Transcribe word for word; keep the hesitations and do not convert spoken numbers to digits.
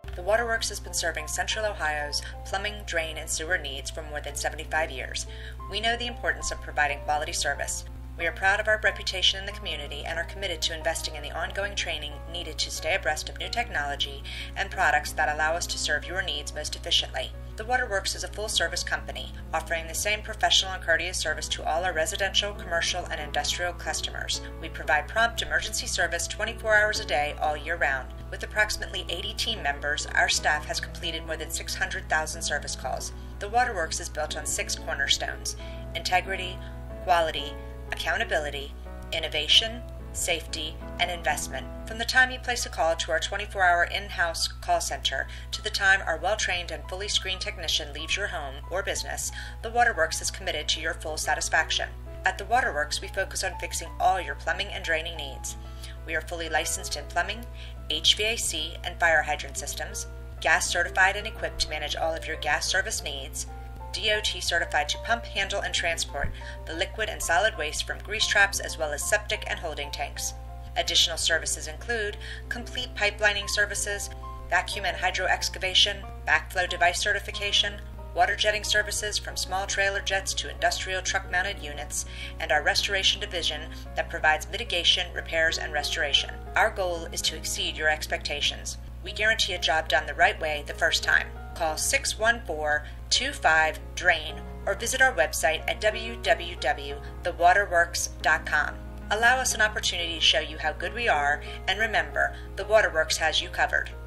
The Waterworks has been serving Central Ohio's plumbing, drain, and sewer needs for more than seventy-five years. We know the importance of providing quality service. We are proud of our reputation in the community and are committed to investing in the ongoing training needed to stay abreast of new technology and products that allow us to serve your needs most efficiently. The Waterworks is a full-service company, offering the same professional and courteous service to all our residential, commercial, and industrial customers. We provide prompt emergency service twenty-four hours a day, all year round. With approximately eighty team members, our staff has completed more than six hundred thousand service calls. The Waterworks is built on six cornerstones: integrity, quality, accountability, innovation, safety, and investment. From the time you place a call to our twenty-four hour in-house call center to the time our well-trained and fully screened technician leaves your home or business, the Waterworks is committed to your full satisfaction. At the Waterworks, we focus on fixing all your plumbing and draining needs. We are fully licensed in plumbing, H V A C, and fire hydrant systems, gas certified and equipped to manage all of your gas service needs, D O T certified to pump, handle, and transport the liquid and solid waste from grease traps as well as septic and holding tanks. Additional services include complete pipelining services, vacuum and hydro excavation, backflow device certification, water jetting services from small trailer jets to industrial truck-mounted units, and our restoration division that provides mitigation, repairs, and restoration. Our goal is to exceed your expectations. We guarantee a job done the right way the first time. Call six one four, two five, DRAIN or visit our website at w w w dot the waterworks dot com. Allow us an opportunity to show you how good we are, and remember, the Waterworks has you covered.